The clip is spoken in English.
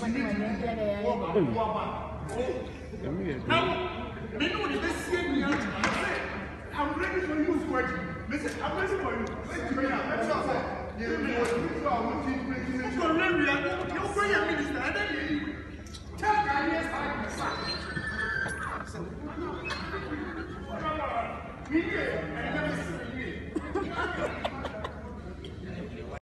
I'm ready for you to work. Listen, I'm ready for you. Let's go.